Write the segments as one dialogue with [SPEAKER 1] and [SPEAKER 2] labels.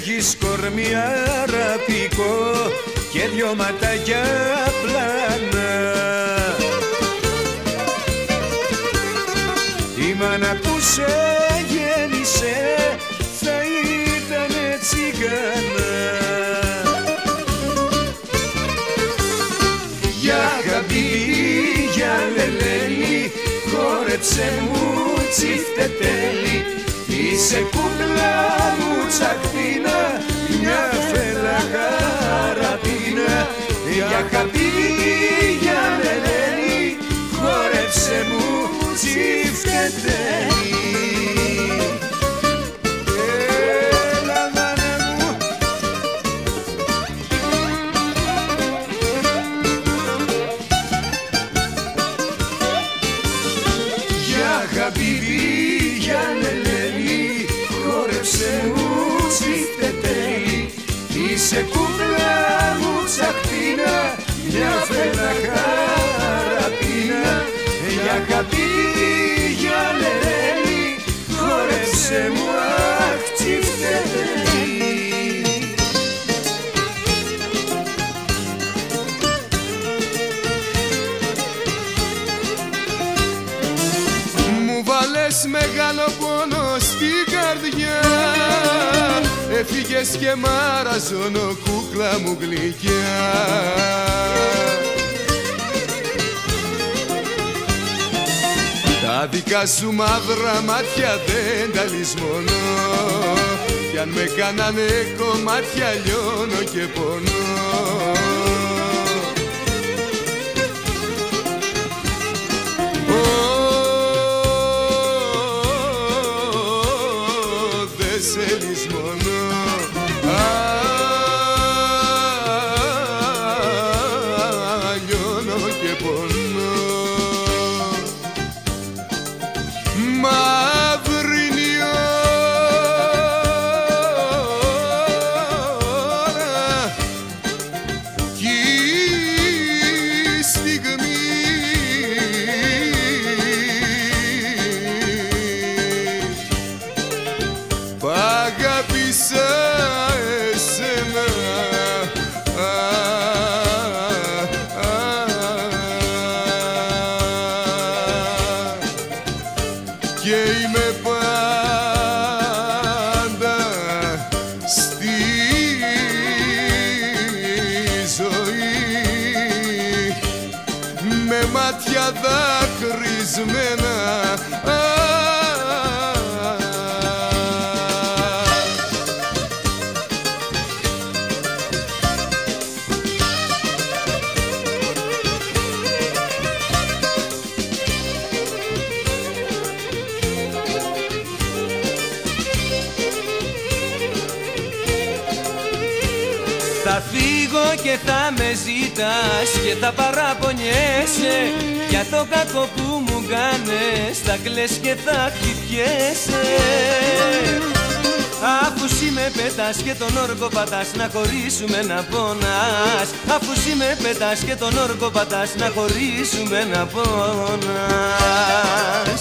[SPEAKER 1] έχεις κορμί αραπικό και δυο ματάκια πλάνα. Η μάνα που σε γέννησε θα ήτανε τσιγκάνα. Για χαμπίμπι, για λελέλη, χόρεψε μου τσιφτετέλη. Είσαι κούκλα μου τσαχπίνα, μια φέλα χαραπίνα. Για χαμπίμπι, για λελέλη, χόρεψε μου τσιφτετέλη. Χαμπίμπι, για λελέλη, χόρεψε μου τσιφτετέλη. Είσαι κούκλα μου τσαχπίνα, μια φέλα χαραπίνα. Για χαμπίμπι, για λελέλη, χόρεψε μου αχ τσιφτετέλη.
[SPEAKER 2] Μεγάλο πόνο στην καρδιά, έφυγες και μ' αραζώνω κούκλα μου γλυκιά. Τα δικά σου μαύρα μάτια δεν τα λησμονώ, κι αν με κάνανε κομμάτια λιώνω και πονώ. Σε λησμονώ, λιώνω και πονώ. Μαύρη η ώρα κι η στιγμή, αγάπησα εσένα, και είμαι πάντα στη ζωή με μάτια δακρυσμένα.
[SPEAKER 1] Θα φύγω και θα με ζητάς και θα παραπονιέσαι για το κακό που μου κάνες, θα κλαις και θα χτυπιέσαι. Αφού εσύ με πετάς και τον όρκο πατάς να χωρίσουμε να πονάς. Αφού εσύ με πετάς και τον όρκο πατάς να χωρίσουμε να πονάς.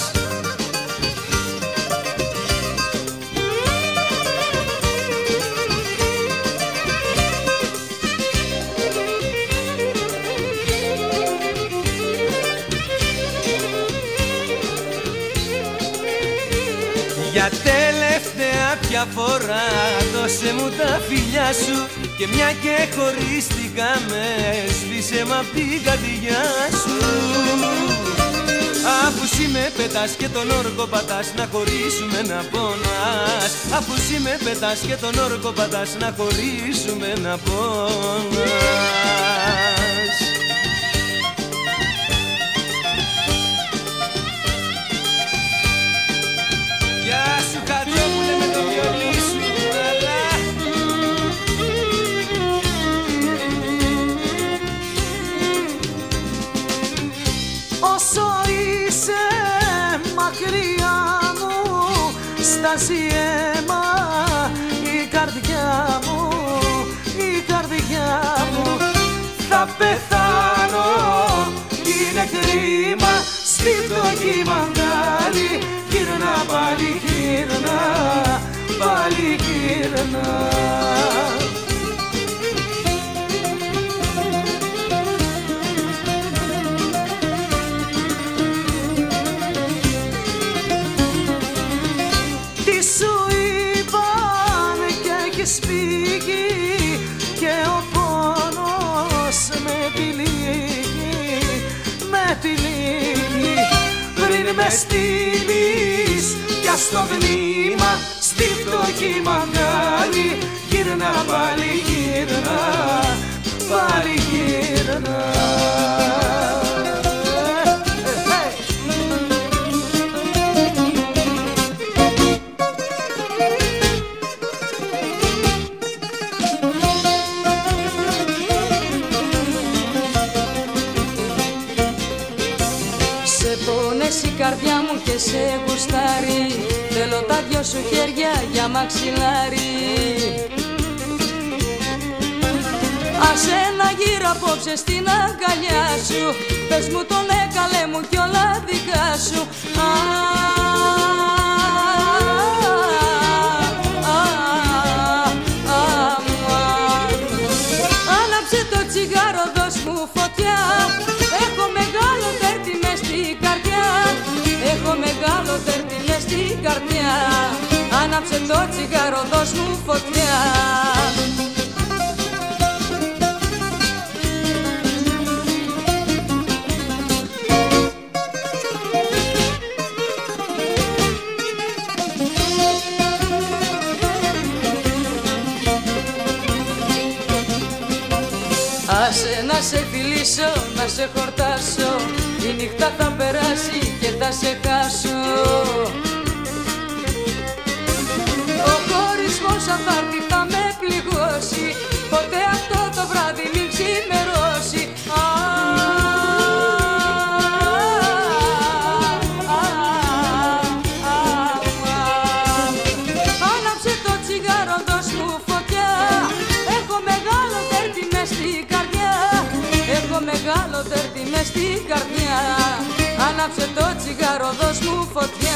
[SPEAKER 1] Για τελευταία πια φορά δώσε μου τα φιλιά σου, και μια και χωρίστηκαμε σβήσε μ' απ' την καρδιά σου. Αφού εσύ με πετάς και τον όρκο πατάς να χωρίσουμε να πονάς. Αφού εσύ με πετάς και τον όρκο πατάς να χωρίσουμε να πονάς. Γεια σου Χατζόπουλε με το βιολί σου, αλλά
[SPEAKER 3] όσο είσαι μακριά μου στάζει αίμα η καρδιά μου, η καρδιά μου. Θα πεθάνω, είναι κρίμα, στη φτωχή μαγκάλι. Γύρνα πάλι, γύρνα πάλι. πάλι γύρνα. Τι σου είπαν και έχεις φύγει και ο πόνος με τυλίγει, με τυλίγει. Πριν με στείλεις πια στο βνήμα, στη φτωχή μαγκάλι, γύρνα πάλι γύρνα, πάλι γύρνα.
[SPEAKER 4] Η καρδιά μου και σε γουστάρει, θέλω τα δυο σου χέρια για μαξιλάρι. Άσε να γύρω απόψε στην αγκαλιά σου, πες μου τον έκαλε μου κι όλα δικά σου. Άναψε το τσιγάρο, δώσ' μου φωτιά, έχω μεγάλο τέρτη μες στην καρδιά, έχω μεγάλο τέρτη μες στην καρδιά. Άναψε το τσιγάρο, δώσ' μου φωτιά. Άσε να σε φιλήσω, να σε χορτάσω, η νύχτα θα περάσει και θα σε χάσω. Ο χωρισμός αν θα έρθει θα με πληγώσει, ποτέ αυτό το βράδυ μην ξημερώσει. Άναψε το τσιγάρο, δώσ' μου φωτιά, έχω μεγάλο τέρτη μες στην καρδιά, έχω μεγάλο τέρτη μες στην καρδιά. Άναψε το τσιγάρο, δώσ' μου φωτιά.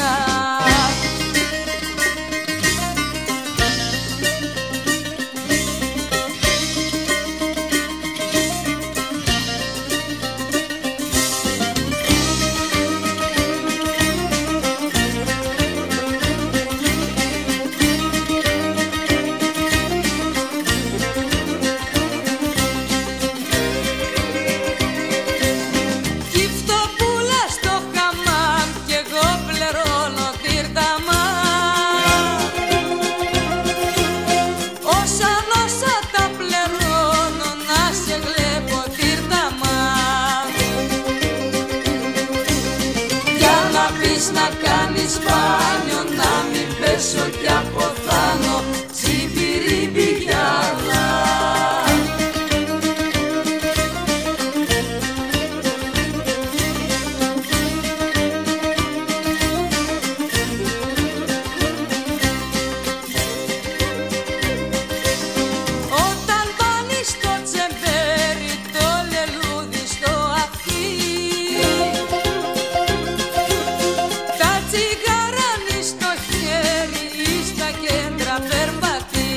[SPEAKER 4] Να κάνεις μπάνιο, να μην πέσω κι αποθάνω, τσιμπιρίμπι γυαλά. Όταν βάλεις το τσεμπέρι, το λελούδι στο αυτί, στο χέρι ή στα κέντρα περπατεί,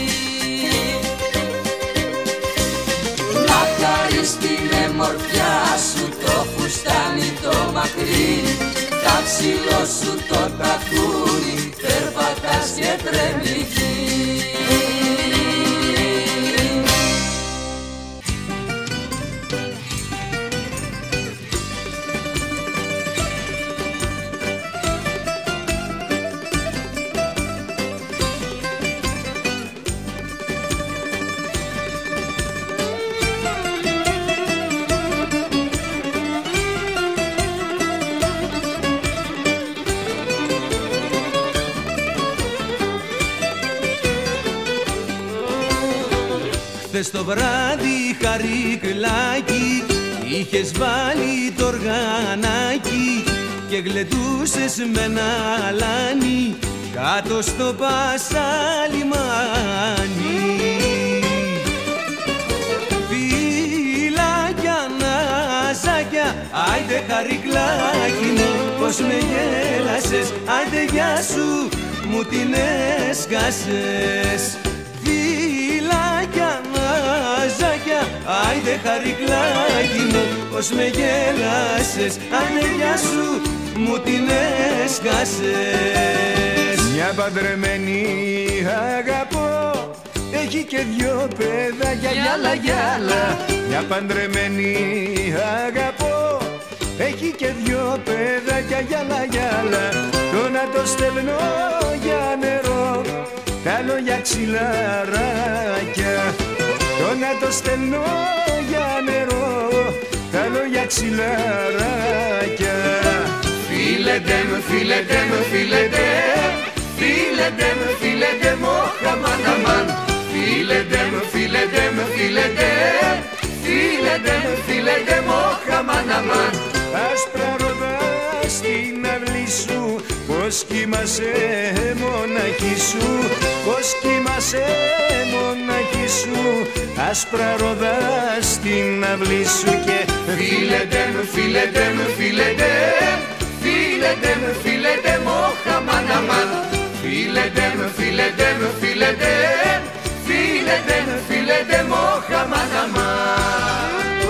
[SPEAKER 4] να χαρείς την εμορφιά σου, το φουστάνι το μακρύ, τα ψηλό σου το τακούνι, περπατάς και τρέμει γη.
[SPEAKER 1] Χθες το βράδυ χαρίκλάκι, είχες βάλει το οργανάκι και γλεντούσες με ένα αλάνι κάτω στο Πασαλιμάνι. Φιλάκια, ναζάκια, άιντε χαρικλάκι μου, πως με γέλασες, άιντε γεια σου, μου την σκάσες. Φιλάκια, ναζάκια, άιντε χαρικλάκι μου, πως με γέλασες, άνε γεια σου, μου την έσκασες.
[SPEAKER 2] Μια παντρεμένη αγαπώ, έχει και δυο παιδάκια, γιάλα γιάλα. Μια παντρεμένη αγαπώ, έχει και δυο παιδάκια, γιάλα γιάλα. Το να το στέλνω για νερό, τ' άλλο για ξυλαράκια. Το να το στέλνω για νερό, τ' άλλο για ξυλαράκια. Φίλετε με, φίλετε με, φίλετε, φίλετε με, φίλετε μου, αμάν, αμάν. Φίλετε με, φίλετε με, φίλετε, φίλετε με, φίλετε μου, αμάν, αμάν. Άσπρα ροδά στην αυλή σου, πως κοιμάσαι μοναχή σου, πως κοιμάσαι μοναχή σου. Άσπρα ροδά στην αυλή σου και φίλετε με, φίλετε με, φίλετε, φίλετε με, φίλετε μου, αμάν, αμάν. Φίλετε με, φίλετε με, φίλετε, φίλετε με, φίλετε μου, αμάν, αμάν.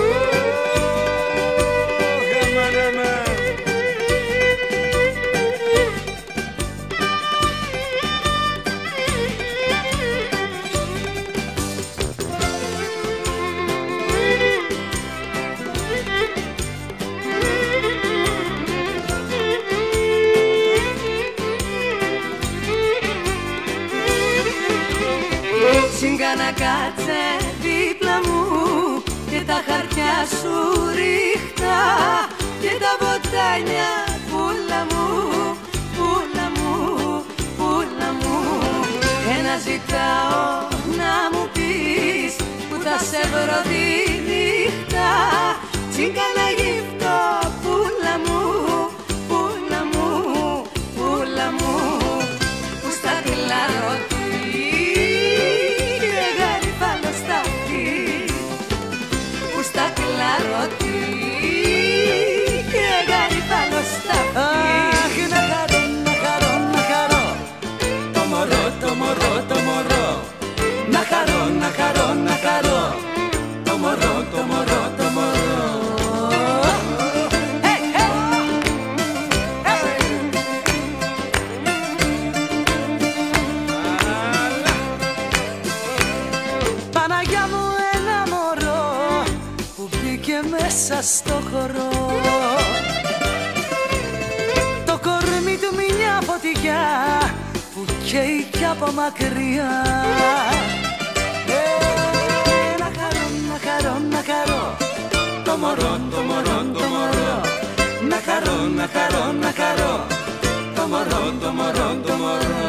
[SPEAKER 4] Τσιγκάνα κάτσε δίπλα μου και τα χαρτιά σου ρίχτα και τα βοτάνια πουλα μου, πουλα μου, πουλα μου. Ένα ζητάω να μου πεις που θα σε βρω τη νύχτα. Τσιγκάνα γύφτο πουλα μου, πουλα μου, πουλα μου. Που στα κλάρω στα κλαρωτή και γαριφάλω στα αυτή.
[SPEAKER 3] Αχ, να χαρώ, να χαρώ, να χαρώ το μωρό, το μωρό, το μωρό. Να χαρώ, να χαρώ, να χαρώ το μωρό, το μωρό, το μωρό. Παναγιά μου, ένα μωρό που μπήκε μέσα στο χορό. Το κορμί του μια φωτιά που καίει κι από μακριά. Να χαρώ, να χαρώ, να χαρώ το μωρό, το μωρό, το μωρό. Να χαρώ, να χαρώ, να χαρώ το μωρό, το μωρό, το μωρό.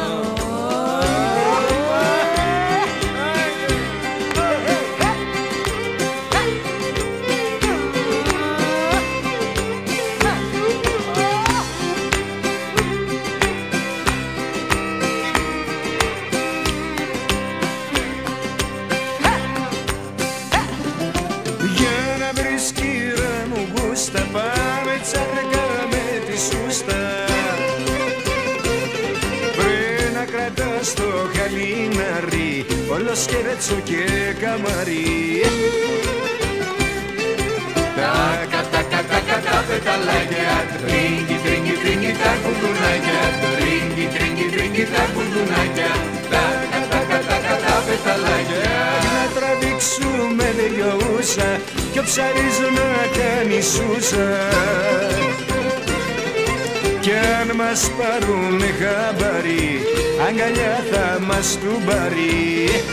[SPEAKER 2] Πάμε τσάκα με τη σούστα, πριν να κρατάς το χαλινάρι, όλο σκερέτσο και καμαρί. Τάκα, τάκα, τάκα, τα πεταλάκια, τρίγκι, τρίγκι, τρίγκι, τα κουδουνάκια, τρίγκι, τρίγκι, τρίγκι, τα κουδουνάκια. Τάκα, τάκα, τάκα, τα πεταλάκια. Να τραβήξουμε δυο κι ο ψαρίζω να κάνει σούσα. Κι αν μας πάρουνε χαμπάρι, αγκαλιά θα μας του μπαρεί.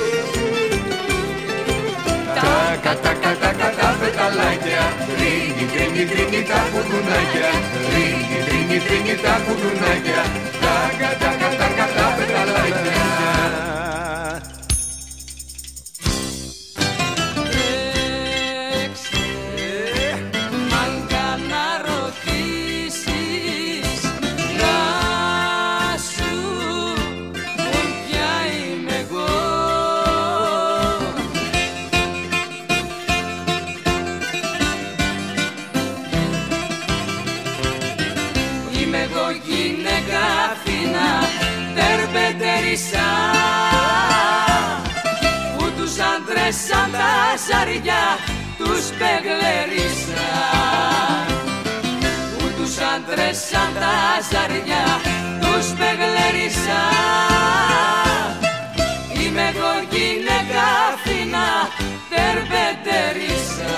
[SPEAKER 2] Τάκα, τάκα, τάκα, τα πεταλάκια, τρίγι, τρίγι, τρίγι, τα κουδουνάκια, τρίγι, τρίγι, τρίγι, τα κουδουνάκια. Τάκα, τάκα, τάκα, τα πεταλάκια.
[SPEAKER 4] Είμαι εγώ γυναίκα φίνα,
[SPEAKER 3] τερπετερίσα που τους άντρες σαν τα ζαριά τους πεγλερίσα, που τους άντρες σαν τα ζαριά τους πεγλερίσα. Είμαι εγώ γυναίκα φίνα τερπετερίσα.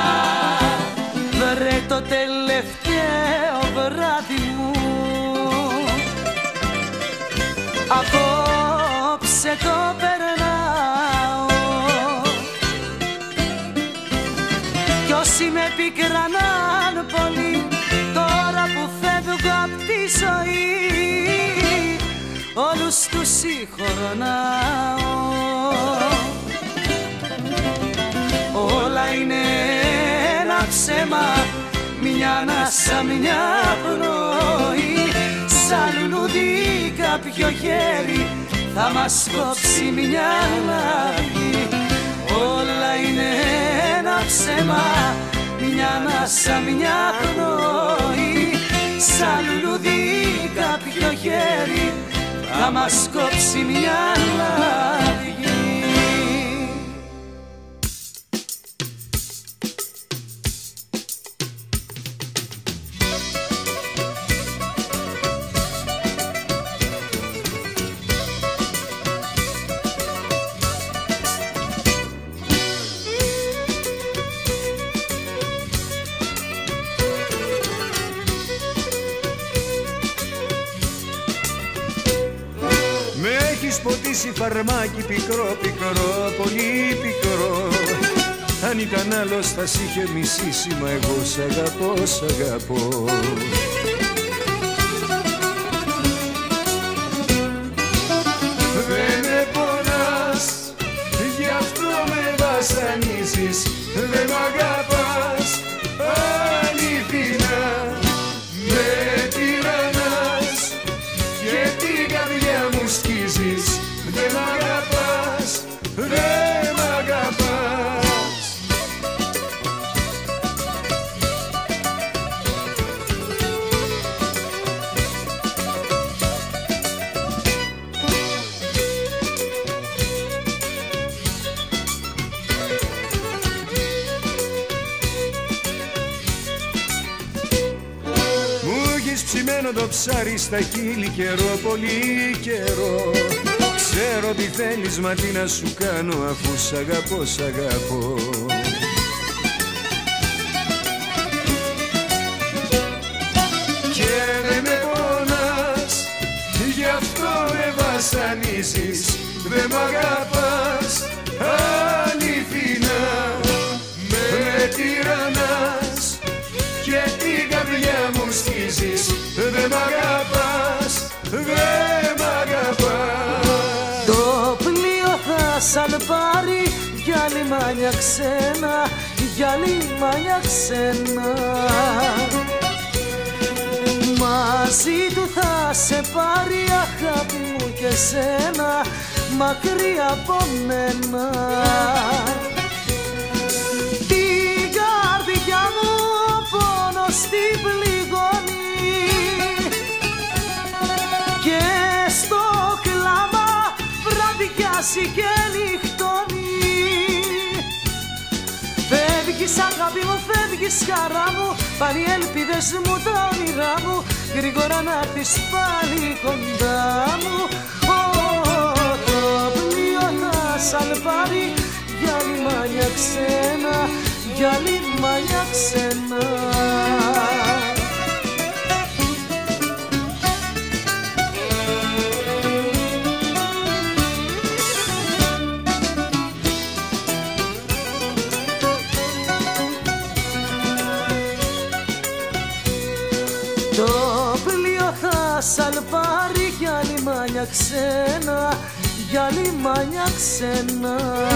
[SPEAKER 1] Βρε το τελευταίο βράδυ μου, απόψε το περνάω κι όσοι με πικρανάν πολύ τώρα που φεύγω απ' τη ζωή όλους τους συγχωρνάω. Όλα είναι ένα ψέμα, μια ανάσα, μια πνοή, σαν λουλούδι κάποιο χέρι θα μας κόψει μια λαβή. Όλα είναι ένα ψέμα, μια ανάσα, μια πνοή, σαν λουλούδι κάποιο χέρι θα μας κόψει μια λαβή.
[SPEAKER 2] Ποτίσει φαρμάκι πικρό, πικρό, πολύ πικρό. Αν ήταν άλλος θα σ' είχε μισήσει, μα εγώ σ' αγαπώ, σ' αγαπώ. Δεν με πονάς, γι' αυτό με βασανίζεις. Δεν μ' αγαπάς, αληθινά. Με τυραννάς και την καρδιά μου σκίζεις. Δεν μ' αγαπάς, δεν μ' αγαπάς. Μου έχεις ψημένο το ψάρι στα χείλη καιρό, πολύ καιρό. Ξέρω τι θέλεις, μα τι να σου κάνω αφού σ' αγαπώ, σ' αγαπώ. Και δεν με πονάς, γι' αυτό με βασανίζεις. Δεν μ' αγαπάς, αληθινά. Με τυραννάς και την καρδιά μου σκίζεις. Δεν μ' αγαπάς, δεν μ' αγαπάς.
[SPEAKER 1] Το πλοίο θα σαν πάρει για λιμάνια ξένα, για λιμάνια ξένα. Μαζί του θα σε πάρει αγάπη μου και σένα, μακριά από μένα. Την καρδιά μου πόνος την πληγώνει και στο κλάμα βραδιάζει και νυχτώνει. Φεύγεις αγάπη μου, φεύγεις χαρά μου, πάλι οι ελπίδες μου, τα όνειρά μου, γρήγορα να έρθεις πάλι κοντά μου. Το πλοίο θα σαν πάρει για λιμάνια ξένα, για λιμάνια ξένα. Το πλοίο θα σαλπάρει για λιμάνια ξένα, για λιμάνια ξένα.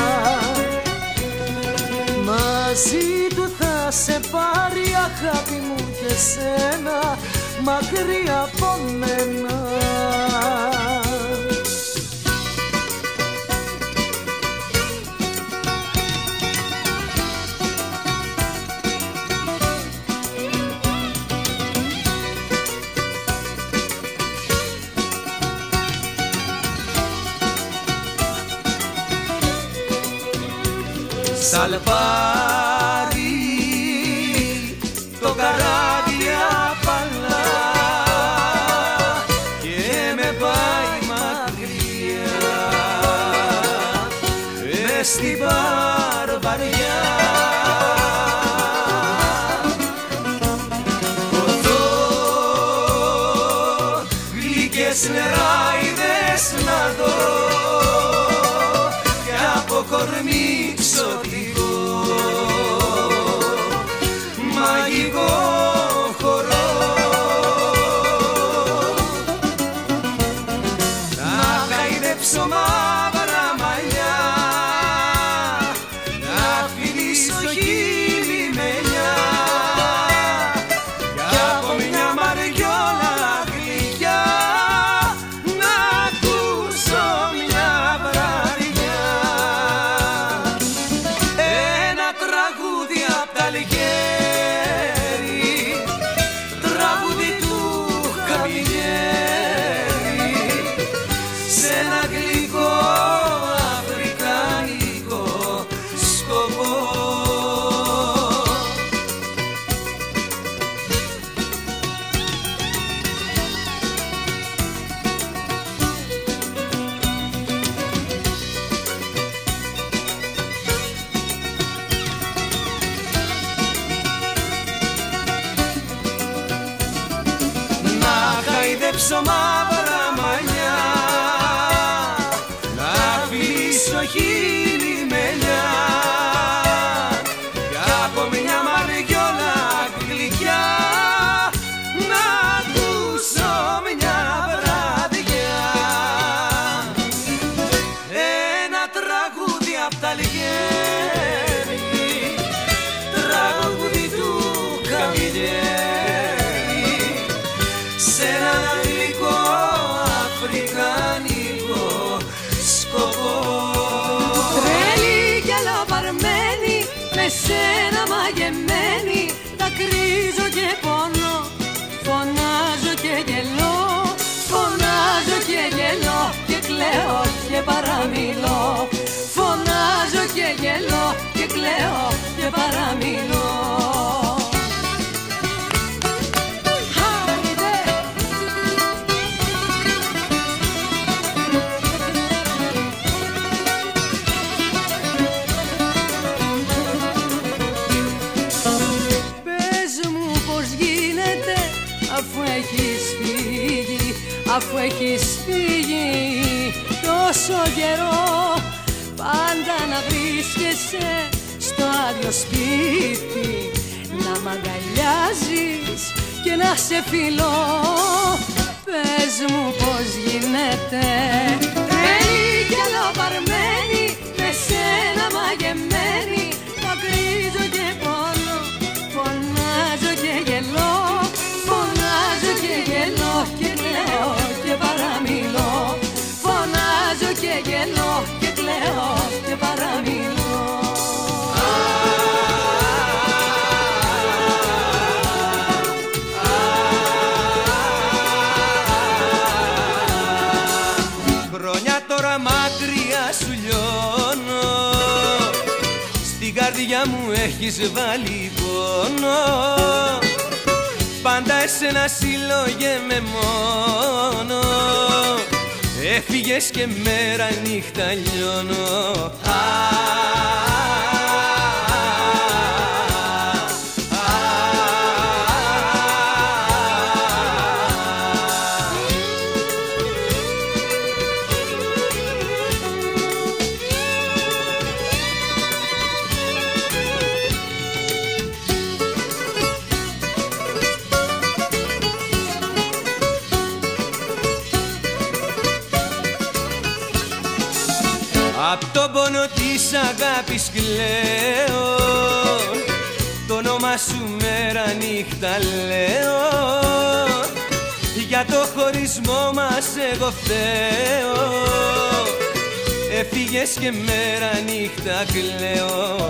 [SPEAKER 1] Μαζί του θα σε πάρει αγάπη μου και σένα, μακριά από μένα. σαλπάρι το καράβι απαλά και με πάει μακριά μες στην Παρβαριά. Οδό γλυκές νεράιδες να δω και από κορμί ξωτικό μαγικό χορό να χαϊδέψω μαύρα μαλλιά να φιλήσω χείλη μελιά κι από μια μαριόλα γλυκιά να ακούσω μια βραδιά ένα τραγούδι απ' τα Αλγέρι, τραγούδι του Καμιλιέρη σε ένα γλυκό αφρικανικό σκοπό. Να χαϊδέψω μαύρα μαλλιά να φιλήσω χείλη μελιά κι από μια μαριόλα γλυκιά να ακούσω μια βραδιά ένα τραγούδι απ' τα Αλγέρι, τραγούδι του Καμιλιέρη σε ένα γλυκό αφρικανικό σκοπό.
[SPEAKER 4] Τρέλη κι αλαβαρμένη, με σένα μαγεμένη, δακρύζω και πονώ, φωνάζω και γελώ, φωνάζω και γελώ και κλαίω και παραμιλώ, φωνάζω και γελώ και κλαίω και παραμιλώ. Αφού έχεις φύγει τόσο καιρό πάντα να βρίσκεσαι στο άδειο σπίτι να μ' αγκαλιάζεις και να σε φιλώ. Πες μου πως γίνεται τρέλη κι αλαβαρμένη, με σένα μαγεμένη, δακρύζω και πονώ, φωνάζω και γελώ, φωνάζω και γελώ και κλαίω και παραμιλώ, φωνάζω και γελώ και κλαίω και παραμιλώ.
[SPEAKER 1] Χρόνια τώρα μακριά σου λιώνω, στην καρδιά μου έχεις βάλει πόνο, πάντα εσένα συλλογέμαι μόνο, έφυγες και μέρα νύχτα λιώνω. Απ' τον πόνο της αγάπης κλαίω, το όνομα σου μέρα νύχτα λέω, για το χωρισμό μας εγώ φταίω, έφυγες και μέρα νύχτα κλαίω.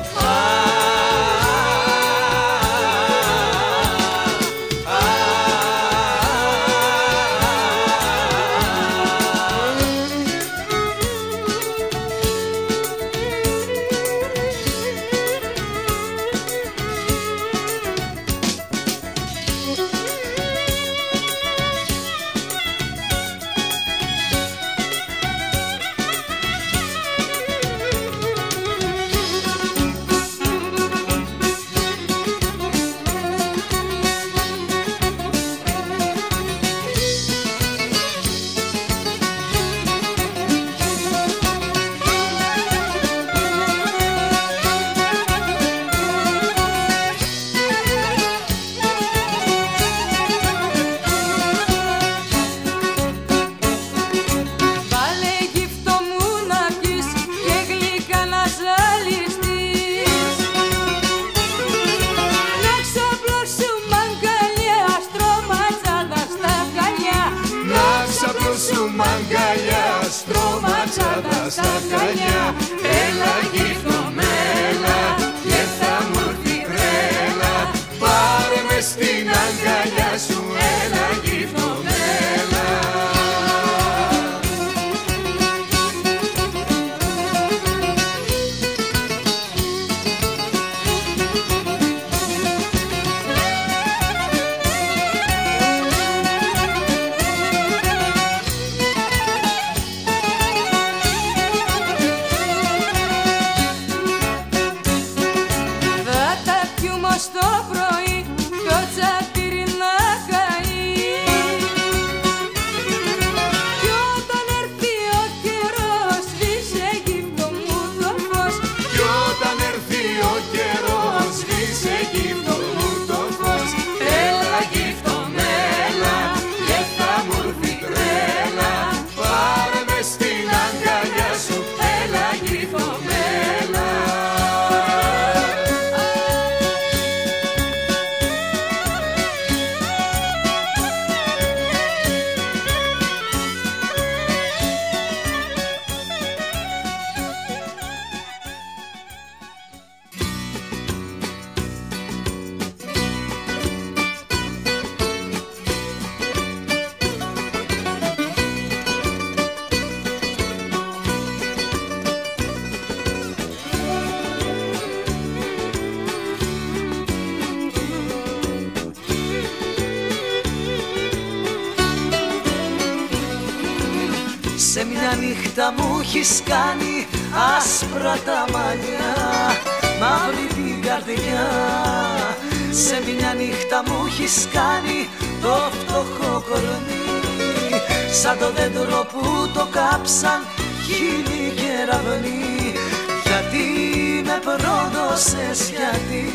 [SPEAKER 3] νύχτα μου έχεις κάνει άσπρα τα μαλλιά, μαύρη την καρδιά. Σε μια νύχτα μου έχεις κάνει το φτωχό κορμί, σαν το δέντρο που το κάψαν χίλιοι κεραυνοί. Γιατί με πρόδωσες, γιατί?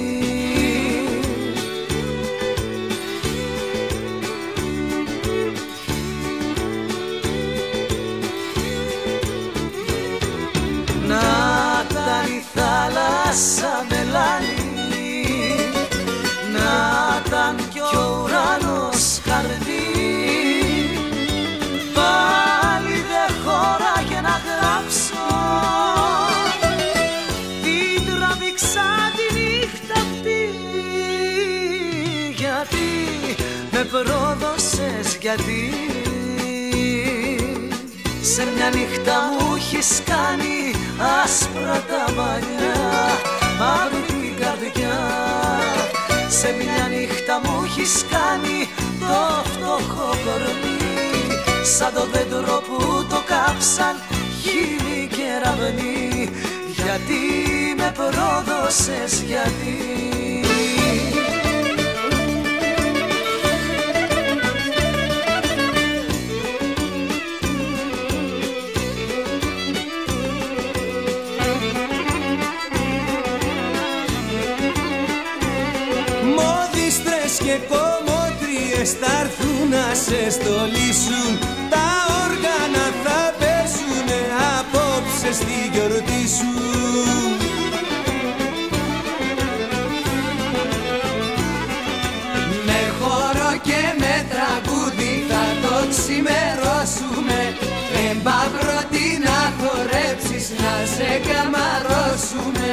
[SPEAKER 3] Να ήταν η θάλασσα μελάνη, να ήταν κι ο ουρανός χαρδί, πάλι δε χώραγε να γράψω. Την τραβήξα τη νύχτα αυτή, γιατί με πρόδωσες, γιατί? Σε μια νύχτα μου έχεις κάνει άσπρα τα μαλλιά, μαύρη την καρδιά. Σε μια νύχτα μου έχεις κάνει το φτωχό κορμί, σαν το δέντρο που το κάψαν χίλιοι κεραυνοί. Γιατί με πρόδωσες, γιατί?
[SPEAKER 1] Και κομμότριες θα'ρθούν να σε στολίσουν, τα όργανα θα παίζουνε απόψε στη γιορτή σου. Με χώρο και με τραγούδι θα το ξημερώσουμε, εμπαύρωτη να χορέψεις, να σε καμαρώσουμε.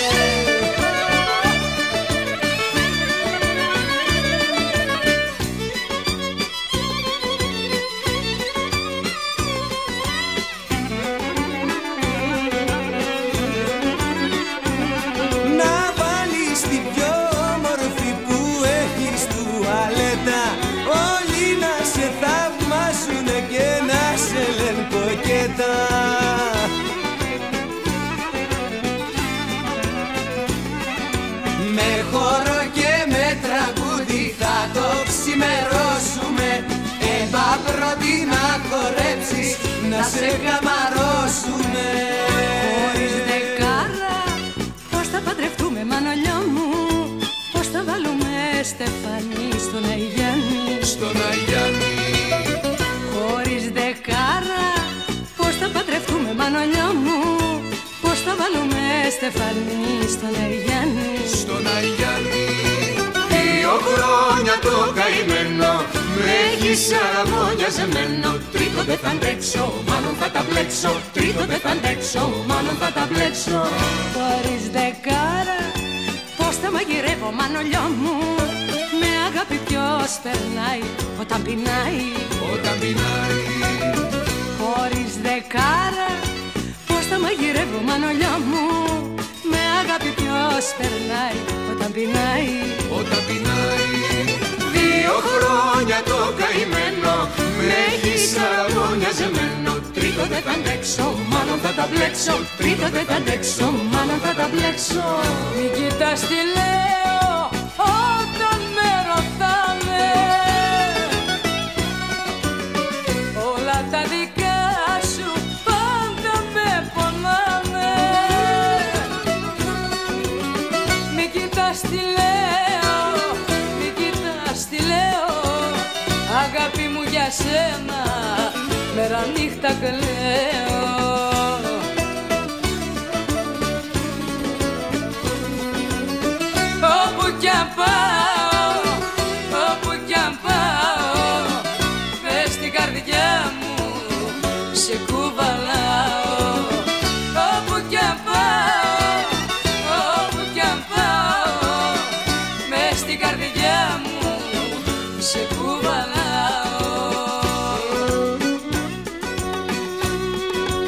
[SPEAKER 1] Με χώρο και με τραγούδι θα το ξημερώσουμε, εμπαύρωτη να χορέψεις, να σε καμαρώσουμε.
[SPEAKER 4] Χωρίς δεκάρα πώς θα παντρευτούμε, μανολιό μου, πώς θα βάλουμε στεφανί στον Αγιάννη,
[SPEAKER 1] στον Αγιάννη.
[SPEAKER 4] Χωρίς δεκάρα πώς θα παντρευτούμε, μανολιό μου, πώς θα βάλουμε στεφανί στον Αγιάννη,
[SPEAKER 1] στον Αγιάννη.
[SPEAKER 2] 2 χρόνια το καημένο με έχεις αραβωνιαζεμένο. Τρίτο δεν θα αντέξω, μάλλον θα τα μπλέξω. Τρίτο δεν θα αντέξω, μάλλον θα τα μπλέξω.
[SPEAKER 4] Χωρίς δεκάρα πώς θα μαγειρεύω, μανολιό μου, με αγάπη ποιος περνάει όταν πεινάει,
[SPEAKER 1] όταν πεινάει.
[SPEAKER 4] Χωρίς δεκάρα πώς θα μαγειρεύω, μανολιό μου, με αγάπη ποιος περνάει όταν πεινάει,
[SPEAKER 1] όταν πεινάει.
[SPEAKER 2] 2 χρόνια το καημένο με έχεις αραβωνιαζεμένο. Τρίτο δεν θα αντέξω, μάλλον θα τα μπλέξω. Τρίτο δεν θα αντέξω, μάλλον θα τα μπλέξω.
[SPEAKER 4] Μην κοιτάς τι λέω όταν με ρωτάνε, όλα τα δικά σου πάντα με πονάνε. Μην κοιτάς τι λέω, μην κοιτάς τι λέω, αγάπη μου για σένα μέρα νύχτα κλαίω. Όπου κι αν πάω, όπου κι αν πάω, μες στην καρδιά μου σε κουβαλάω. Όπου κι αν πάω, όπου κι αν πάω, μες στην καρδιά μου σε κουβαλάω.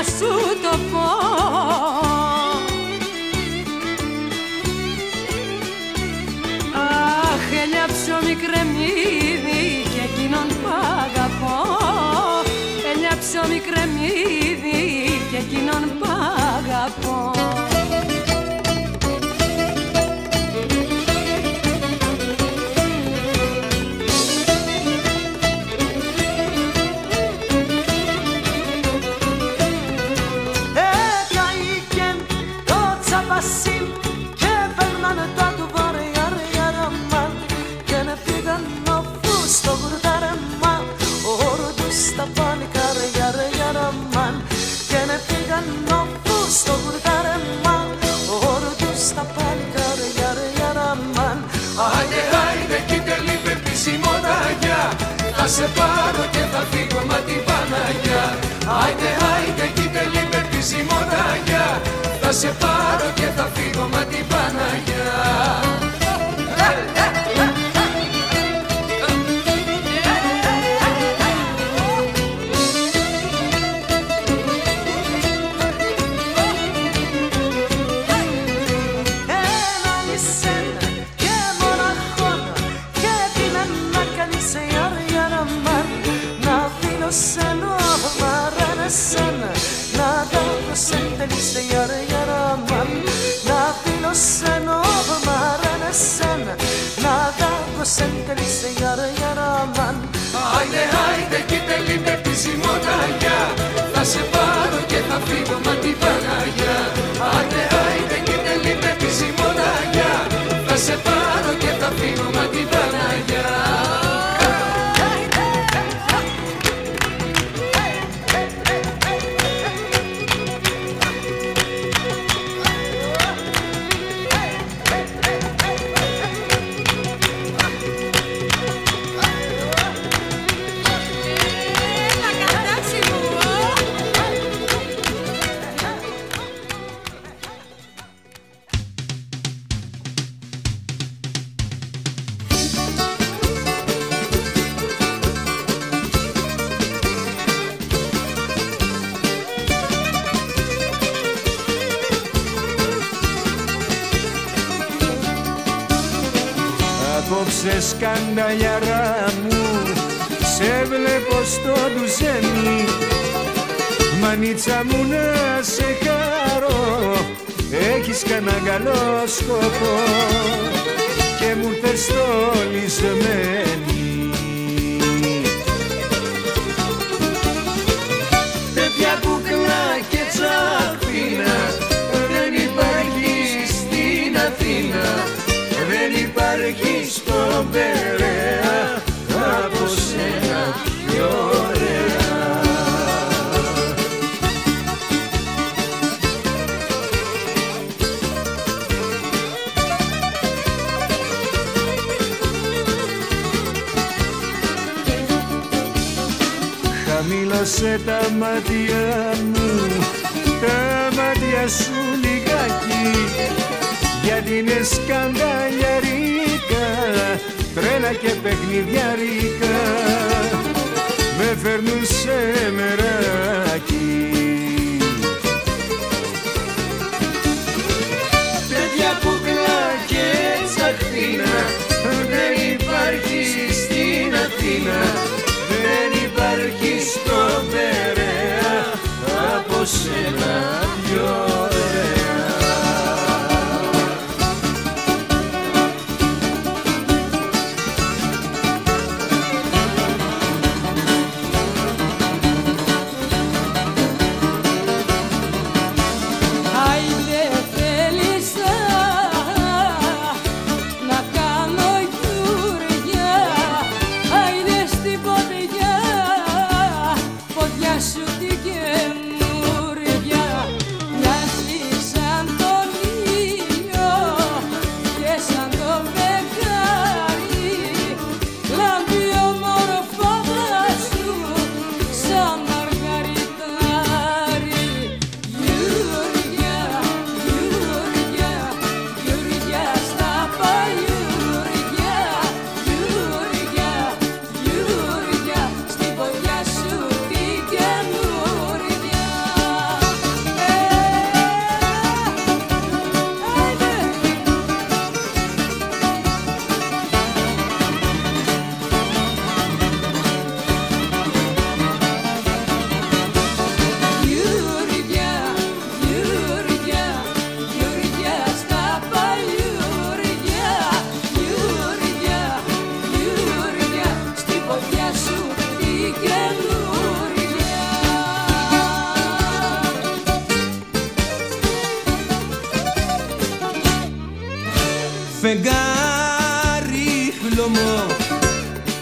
[SPEAKER 4] σου το πω. Αχ, έλια ψωμί κρεμμύδι και εκείνον που αγαπώ. Έλια ψωμί κρεμμύδι και εκείνον που αγαπώ.
[SPEAKER 3] Και παίρνανε τα του βαρεγαρεγαραμάν και να φύγαν αφού στο γουρδαρεμάν όρο τους τα πάλι καρεγαρεγαραμάν και να φύγαν αφού στο γουρδαρεμάν όρο τους τα πάλι καρεγαρεγαραμάν.
[SPEAKER 1] Άιντε, άιντε, κοίτε λίπε πίση μοναγιά, θα σε πάρω και θα φύγω μα την Παναγιά. Άιντε, άιντε, κοίτε λίπε πίση μοναγιά, θα σε πάρω και θα φύγω μα την Παναγιά.
[SPEAKER 3] Έναν εσένα και μοναχόν και την ανάκαλυψε η αργαραμάν να φίλω σένο μαράνε σένα να δω σέντελισε η αργαραμάν να φίλω σένο μαράνε σένα να δω σέντελισε η αργαραμάν.
[SPEAKER 1] Άιντε, άιντε, κοίτε λίπε πίση μοναγιά, θα σε πάρω και θα φύγω μα την Παναγιά. Άιντε, άιντε, κοίτε λίπε πίση μοναγιά, θα σε πάρω και θα φύγω μα την Παναγιά.
[SPEAKER 2] Απόψε σκανταλιαρά μου σε βλέπω στο ντουζένι, μανίτσα μου να σε χαρώ, έχεις κανένα καλό σκοπό και μου θες στολισμένη.
[SPEAKER 1] Τέτοια κουκλά και τσαχπίνα δεν υπάρχει στην Αθήνα, δεν υπάρχει στον Περαία από σένα πιο ωραία.
[SPEAKER 2] Χαμήλωσε τα μάτια μου, τα μάτια σου λιγάκι, γιατί είναι σκανδαλιαρίκα, τρέλα και παιχνιδιαρίκα, με φέρνουν σε μεράκι.
[SPEAKER 1] Τέτοια κουκλά και τσαχπίνα δεν υπάρχει στην Αθήνα, δεν υπάρχει στον Περαία από σένα πιο ωραία.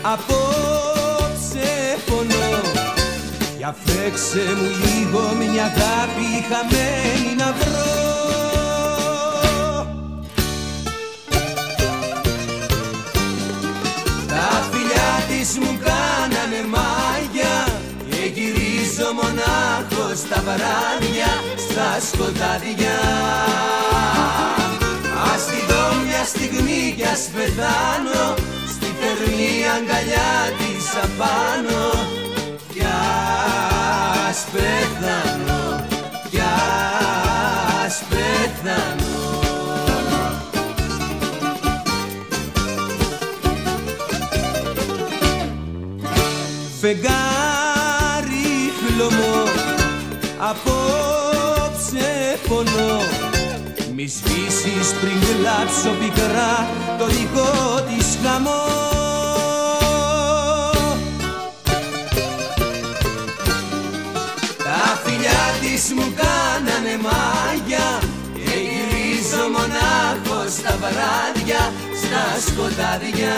[SPEAKER 1] απόψε πονώ. Για φέξε μου λίγο μια αγάπη χαμένη να βρω. Τα φιλιά της μου κάνανε μάγια και γυρίζω μονάχος τα βράδια στα σκοτάδια. Ας τη δω μια στιγμή κι ας πεθάνω στη θερμή αγκαλιά της απάνω. Κι ας πεθάνω, κι ας πεθάνω. Φεγγάρι χλωμό, απόψε πονώ. Μη σβήσεις πριν κλάψω πικρά το δικό της χαμό. Τα φιλιά της μου κάνανε μάγια και γυρίζω μονάχος τα βράδια στα σκοτάδια.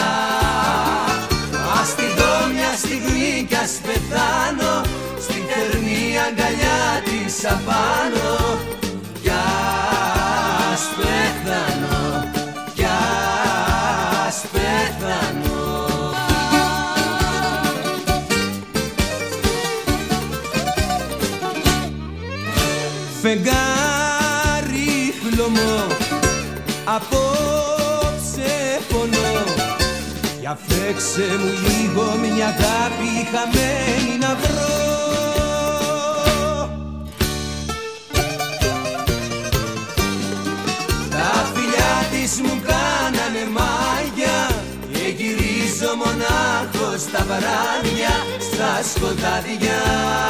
[SPEAKER 1] Ας τη δω μια στιγμή κι ας πεθάνω στη θερμή αγκαλιά της απάνω. Κι ας πεθάνω, κι ας πεθάνω. Φεγγάρι χλωμό, απόψε πονώ. Για φέξε μου λίγο μια αγάπη χαμένη να βρω. Τα φιλιά της μου κάνανε μάγια και γυρίζω μονάχος τα βράδια στα σκοτάδια.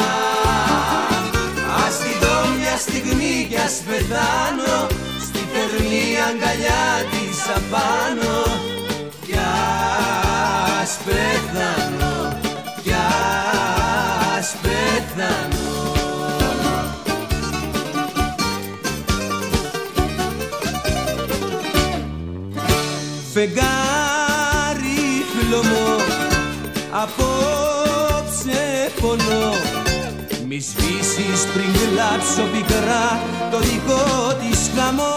[SPEAKER 1] Ας τη δω μια στιγμή κι ας πεθάνω στη θερμή αγκαλιά της απάνω. Κι ας πεθάνω, κι ας πεθάνω. Φεγγάρι χλωμό, απόψε πονώ. Μη σβήσεις πριν κλάψω πικρά το δικό της χαμό.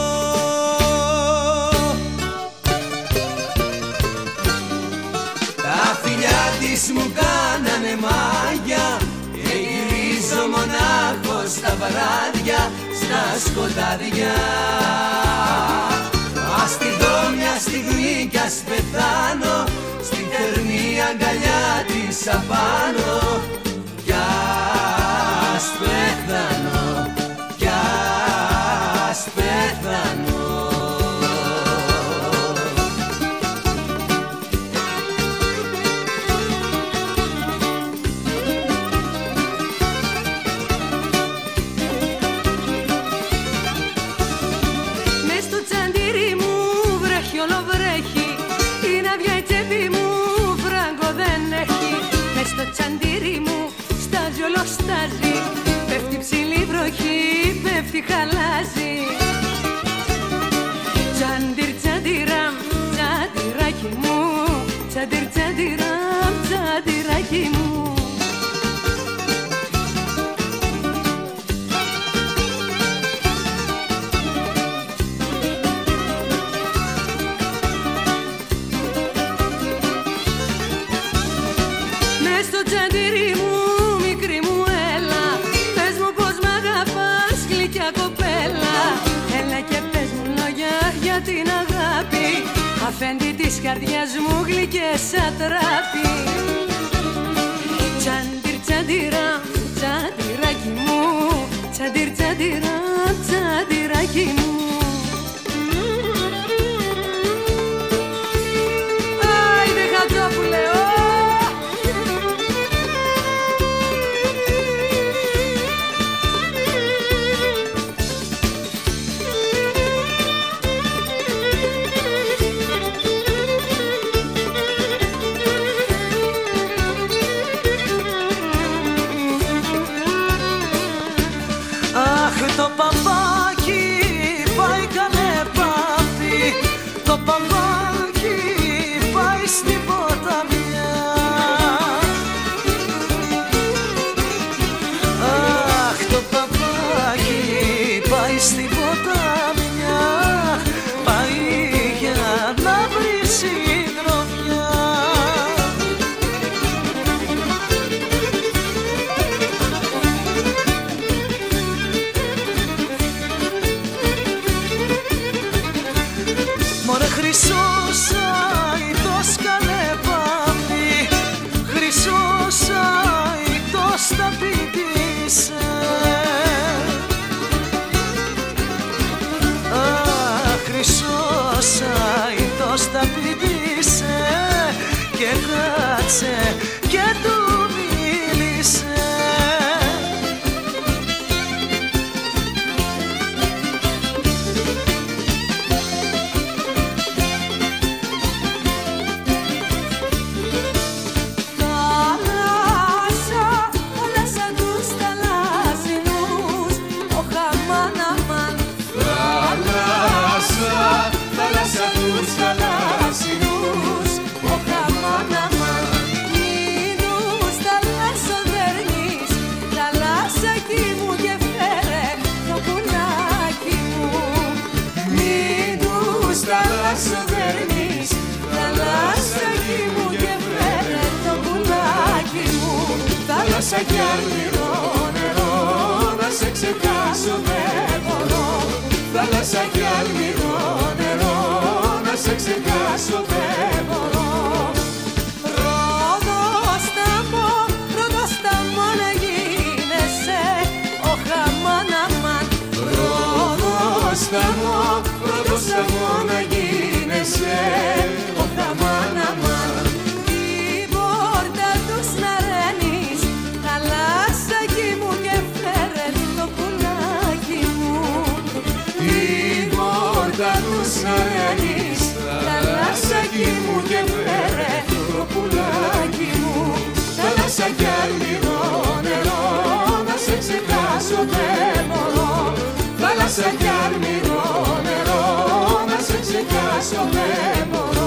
[SPEAKER 1] Τα φιλιά της μου κάνανε μάγια και γυρίζω μονάχος τα βράδια στα σκοτάδια. Ας τη δω μια στιγμή κι ας πεθάνω στη θερμή αγκαλιά της απάνω. Κι ας πεθάνω, κι ας πεθάνω.
[SPEAKER 4] Μες στο τσαντήρι μου βρέχει ολοβρέχει, την αυγιά η τσέπη μου φράγκο δεν έχει. Μες στο τσαντήρι μου στάζει ολοστάζει, πέφτει ψηλή βροχή, πέφτει χαλάζει. Τσαντήρ τσαντήραμ, τσαντηράκι μου, τσαντήρ τσαντήραμ, τσαντηράκι μου. Μες στο τσαντήρι μου μικρή μου έλα, πες μου πως μ' αγαπάς γλυκιά κοπέλα. Έλα και πες μου λόγια για την αγάπη, αφέντη της καρδιάς μου γλυκές ατράπη. Τσαντήρ τσαντήραμ, τσαντηράκι μου, τσαντήρ τσαντήραμ, τσαντηράκι μου. Άιντε Χατζόπουλε,
[SPEAKER 3] το παπάκι πάει καλέ πάπη, το παπάκι πάει στην πόρτα
[SPEAKER 1] και κάτσε και του μίλησε.
[SPEAKER 3] Θάλασσα κι αλμυρό νερό, να σε ξεχάσω δεν μπορώ. Θάλασσα κι αλμυρό νερό, να σε ξεχάσω δεν μπορώ. Ρόδοσταμό να γίνεσαι, όχ αμάν αμάν. Ρόδοσταμό να γίνεσαι, όχ αμάν αμάν. Θαλάσσακι μου και φέρε το πουλάκι μου. Θάλασσα κι αλμυρό νερό, να σε ξεχάσω δεν μπορώ. Θάλασσα κι αλμυρό νερό, να σε ξεχάσω δεν μπορώ.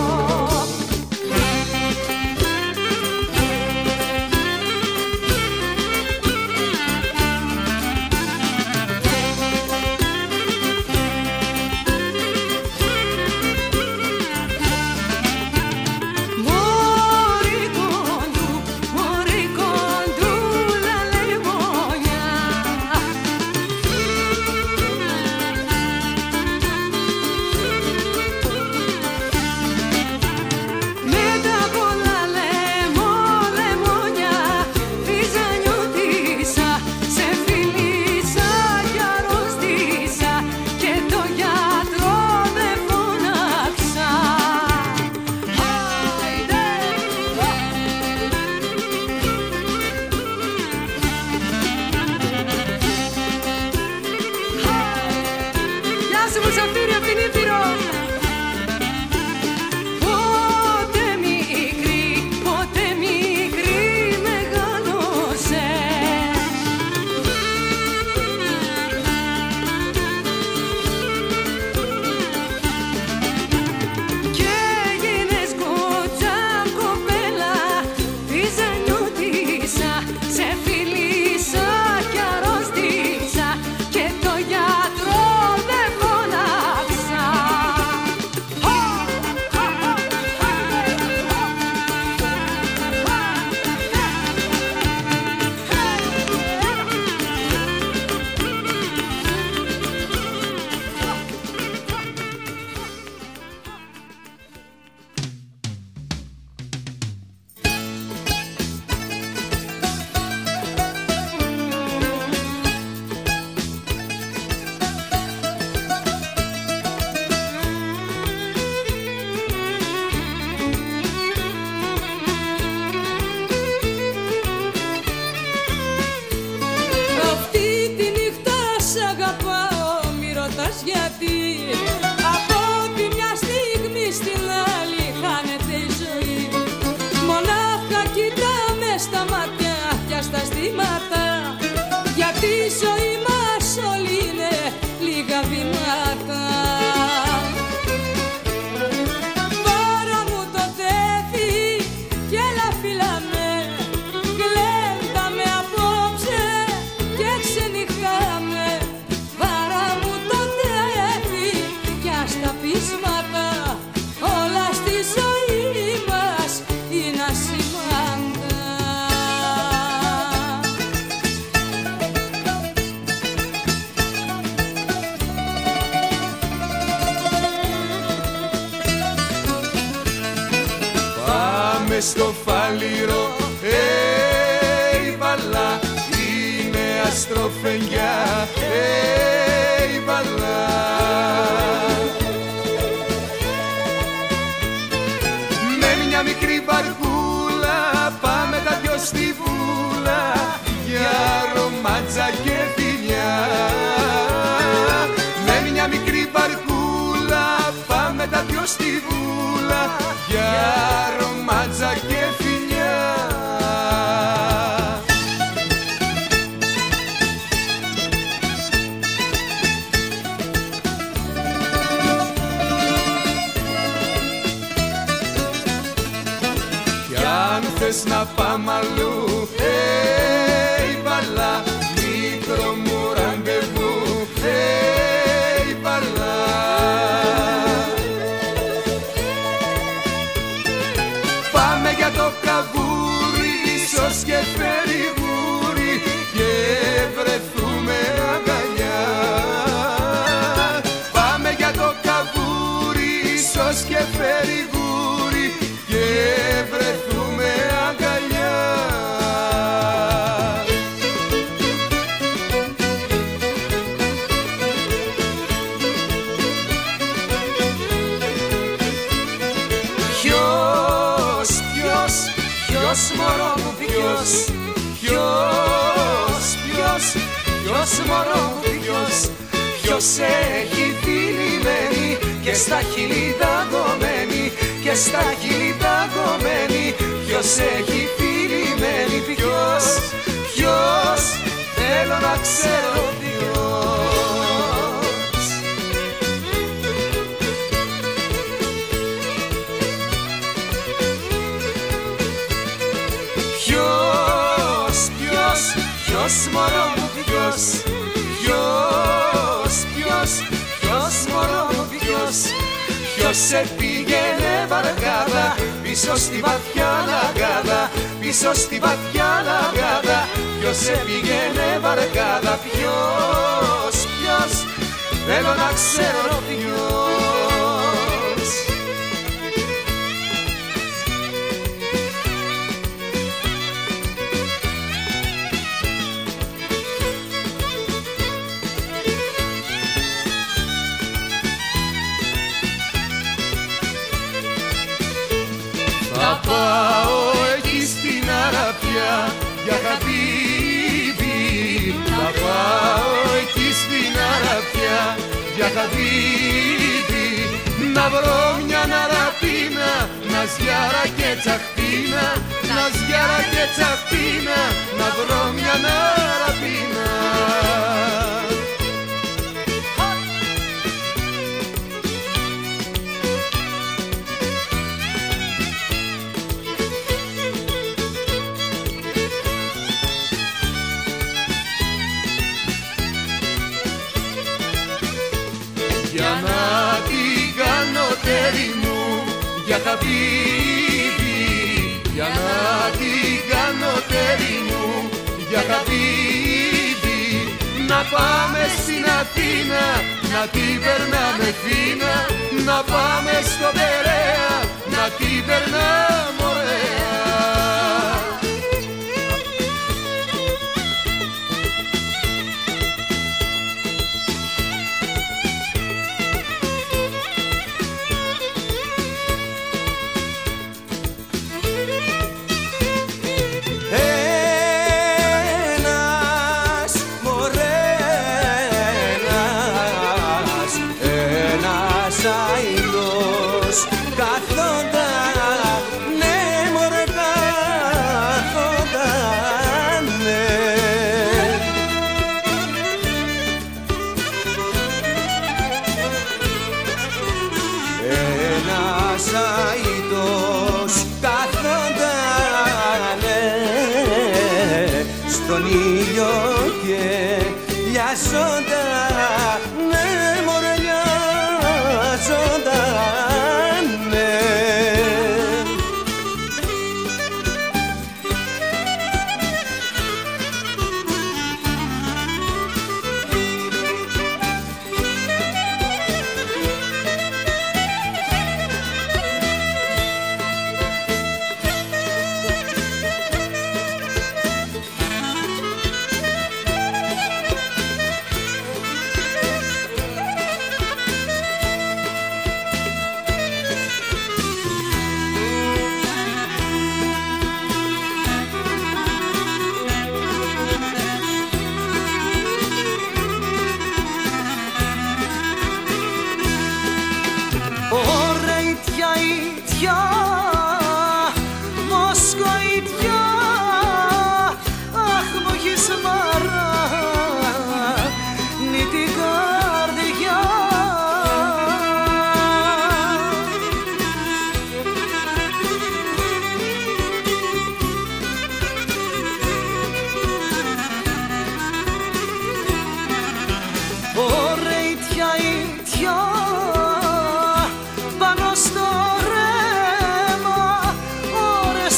[SPEAKER 3] Στο φαλήρο, βαλά, είναι αστροφενιά, βαλά. Με μια μικρή βαρκού
[SPEAKER 2] στη βούλα για ρομάτζα και φιλιά. Κι αν θες να πάμε αλλού, μπαλά, μικρό μου ραντεβού, μπαλά. Πάμε για το καβούρι, ίσως και φέρει γούρι και βρεθούμε αγκαλιά. Πάμε για το καβούρι, ίσως και φέρει γούρι και βρεθούμε αγκαλιά. Ποιος μωρό μου ποιος, ποιος μωρό μου ποιος έχει φιλημένη και στα χείλη δαγκωμένη, και στα χείλη δαγκωμένη. Ποιος έχει φιλημένη, ποιος, θέλω να ξέρω ποιος. Ποιος μωρό μου ποιος, ποιος μωρό μου ποιος σε πήγαινε βαργάδα πίσω στη βαθιά λαγάδα, πίσω στη βαθιά λαγάδα. Ποιος σε πήγαινε βαργάδα, ποιος, θέλω να ξέρω ποιος. Θα πάω εκεί στην Αραπιά για χαμπίβι. Θα πάω εκεί στην Αραπιά για χαμπίβι. Να βρω μια αραπίνα, να σγιάρα και τσαχπίνα, να σγιάρα και τσαχπίνα. Να βρω μια αραπίνα. Για να την κάνω τέρι μου, για χαμπίβι. Για να την κάνω τέρι μου, για χαμπίβι. Να πάμε στην Αθήνα, να την περνάμε φίνα. Να πάμε στο Περαία, να την περνάμε ωραία.
[SPEAKER 1] Στον ήλιο και λιάζοντας, μωρέ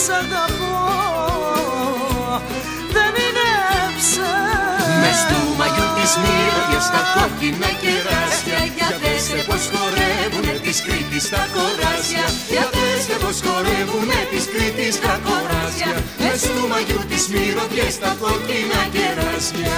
[SPEAKER 3] σ' αγαπώ, δεν είναι ψέμα.
[SPEAKER 5] Μες του μαγιού της μύρωδιας στα κόκκινα κεράσια, για δέστε πως χορεύουνε της Κρήτης τα κοράσια. Για δέστε πως χορεύουνε της Κρήτης τα κοράσια. Μες του μαγιού της μύρωδιας στα κόκκινα κεράσια.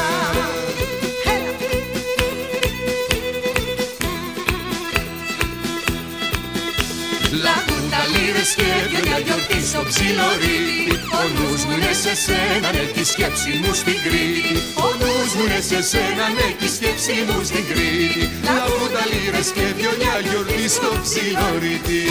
[SPEAKER 5] Λαγούντα λύρες και για γιορτή στο ψιλορίδι. Ο νους μου είναι σε σένα, ναι, τη σκέψη μου στην Κρήτη. Ο νους μου είναι σε σένα, ναι, τη σκέψη μου στην Κρήτη. Λαγούντα λύρες και για γιορτή στο ψιλορίδι.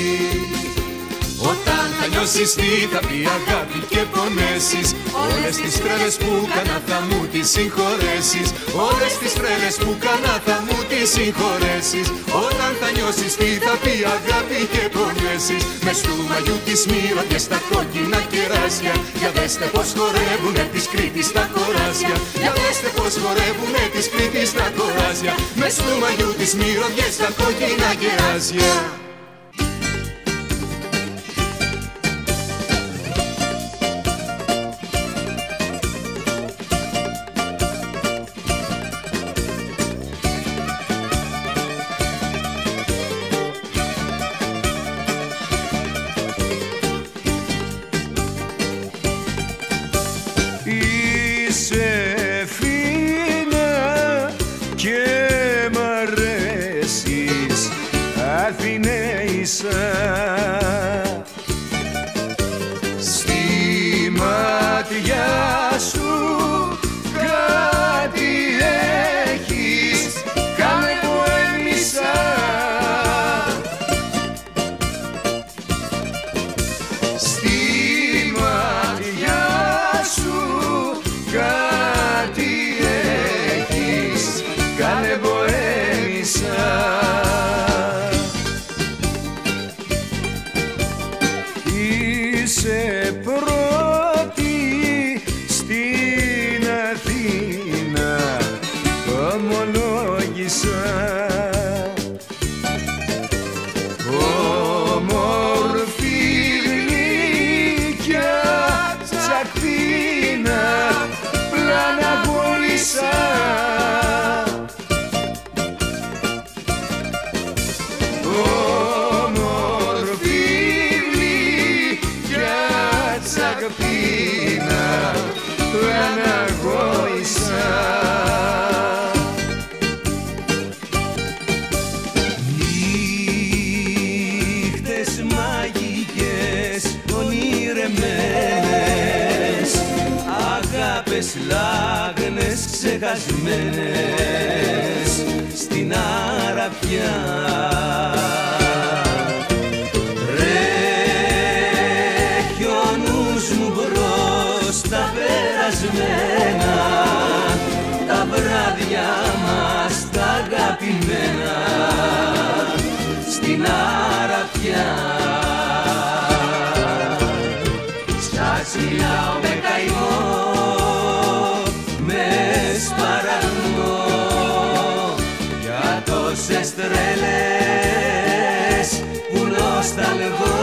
[SPEAKER 5] Όταν θα νιώσεις τι θα πει αγάπη και πονέσεις, όλες τις τρέλες που κάνα θα μου τις συγχωρέσεις. Όλες τις τρέλες που κάνα θα μου τις συγχωρέσεις. Όταν θα νιώσεις τι θα πει αγάπη και πονέσεις. Μες του μαγιού της μύρωδιας στα κόκκινα κεράσια, για δέστε πως χορεύουνε της Κρήτης τα κοράσια. Για δέστε πως χορεύουνε της Κρήτης τα κοράσια. Μες του μαγιού της μύρωδιας στα κόκκινα κεράσια.
[SPEAKER 2] Είσαι φίνα και μ' αρέσεις, Αθηναίησα. Στη μάτια σου κάτι έχεις, κάνε ποέμισα. Στη μάτια σου κάτι έχεις, κάνε ποέμισα. Είσαι πρώτη στην Αθήνα, ομολόγησα. Όμορφη γλυκιά τσακπίνα, πλαναγώνησα. Όμορφη γλυκιά τσακπίνα, πλαναγώνησα.
[SPEAKER 1] Νύχτες μαγικές, ονειρεμένες, αγάπες λάγνες ξεχασμένες στην Αραπιά. Τρέχει ο νους μου μπρος τα περασμένα, τα βράδια μας τα αγαπημένα στην Αραπιά. Σας μιλάω με καημό, με σπαραγμό, για τόσες τρέλες που νοσταλγώ.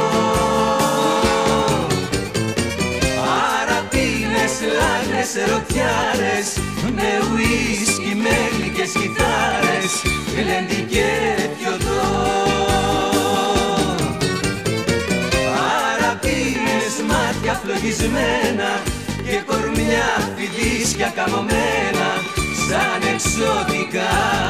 [SPEAKER 1] Αραπίνες, λάγνες, ερωτιάρες, με ουίσκι, μέλι και σκιθάρες, γλέντι και πιωτό. Αραπίνες, μάτια φλογισμένα και κορμιά φιδίσκια καμωμένα σαν εξωτικά.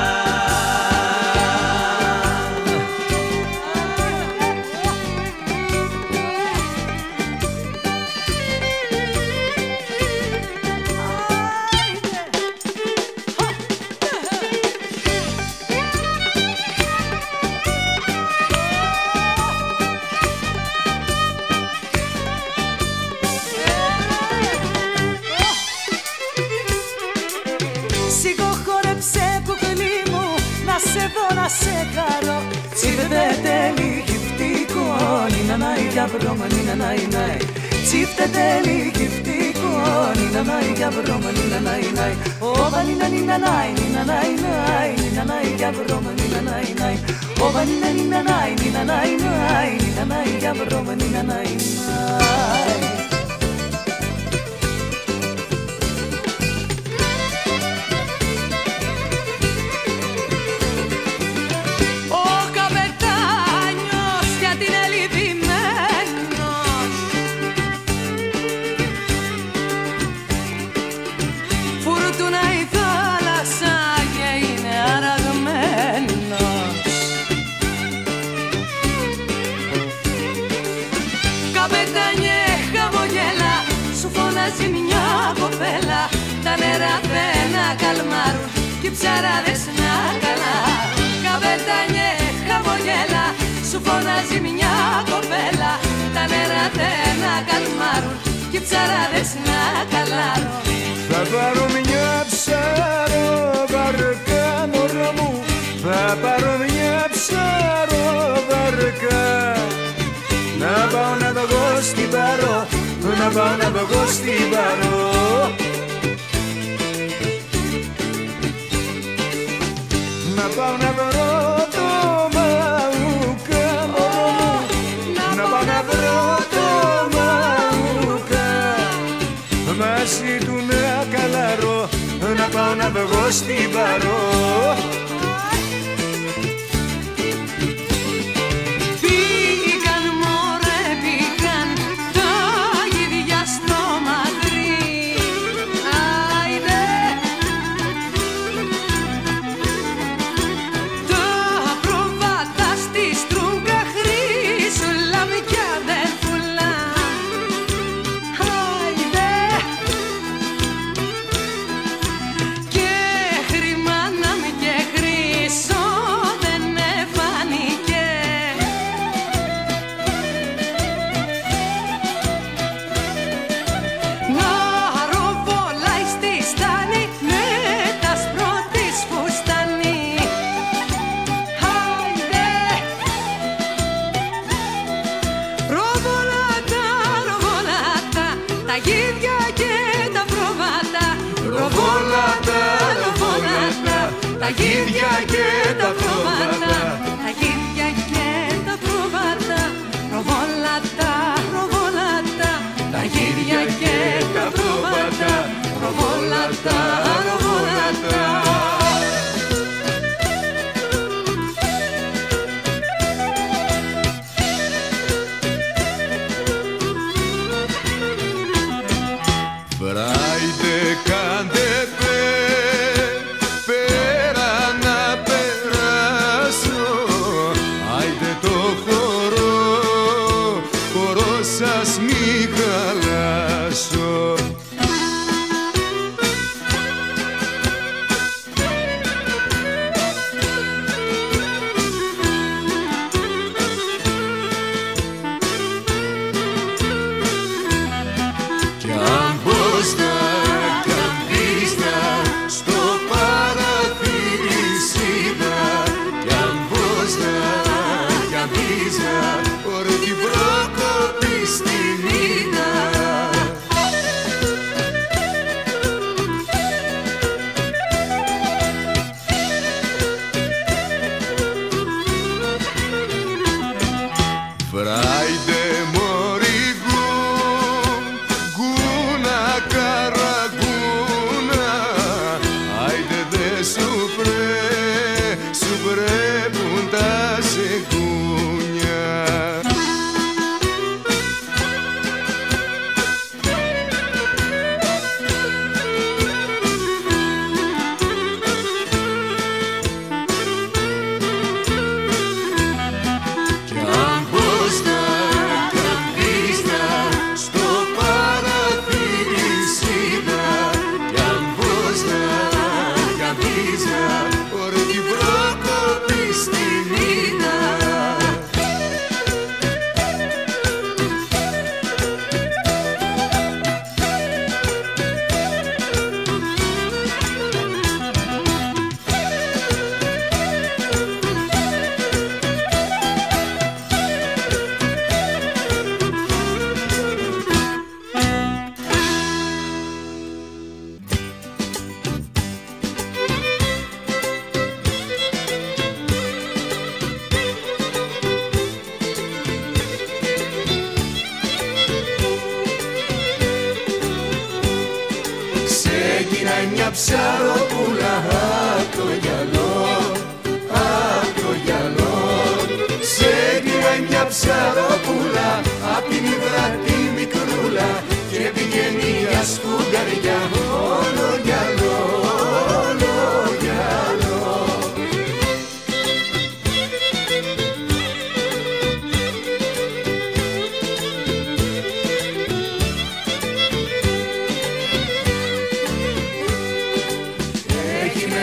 [SPEAKER 3] Να σε χαρώ, τσίφτε τέλει γυφτικό, νίνα νάι για βρώμα, νίνα νάι νάι. Τσίφτε τέλει γυφτικό, νίνα νάι για βρώμα, νίνα νάι νάι. Ωπα νίνα νίνα νάι, νίνα νάι νάι, νίνα νάι για βρώμα, νίνα νάι νάι. Ωπα νίνα νίνα νάι, νίνα νάι νάι, νίνα νάι για βρώμα, νίνα νάι νάι.
[SPEAKER 4] Καπετάνιε χαμογέλα, σου φωνάζει μια κοπέλα. Τα νερά να καλμάρουν κι οι ψαράδες να καλά. Καπετάνιε χαμογέλα, σου φωνάζει μια κοπέλα. Τα νερά να καλμάρουν κι οι ψαράδες να καλάρουν.
[SPEAKER 2] Θα πάρω μια ψαροβαρκά μωρό μου, θα πάρω μια ψαροβαρκά. Να πάω να το βγω στην Παρό, να πάω να το βγω στην Παρό. Να πάω να βρω το μαούκα μωρό μου, να πάω να βρω το μαούκα. Μαζί του να καλαρώ, να πάω να το βγω στην Παρό.
[SPEAKER 5] Τα γίδια και τα πρόβατα,
[SPEAKER 4] τα γίδια και τα πρόβατα, προβόλατα, προβόλατα. Τα γίδια και τα πρόβατα, προβόλατα, προβόλατα.
[SPEAKER 5] Φράιντε κάντε σας μη χαλάσω. Κι αν πως να καμπίστα στο παραθύρι σίδα, κι αν πως να καμπίστα ορκή πρόκοπη στην είδα. Φράιντε μωριγού, γκούνα καραγκούνα, άιντε δε σου πρέπουν τα ζεγούνια. Μια ψαροπούλα απ' το γυαλό, απ' το γυαλό. Σε πήρε μια ψαροπούλα απ' την ύδρα τη μικρούλα και πηγαίνει για σκουγκαριά όλο γυαλό, όλο γυαλό.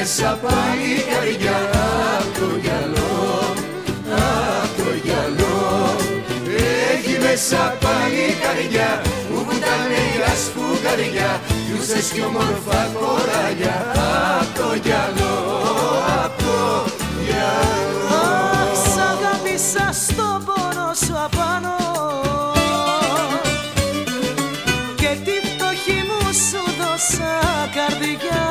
[SPEAKER 5] μέσα παλικαριά απ' το γυαλό, απ' το γυαλό. Έχει μέσα παλικαριά που βουτάνε για σφουγγαριά κι ούσες κι όμορφα κοράλια απ' το γυαλό, απ' το γυαλό.
[SPEAKER 1] Σ' αγάπησα στον πόνο σου απάνω και τη φτωχή μου σου δώσα καρδιά.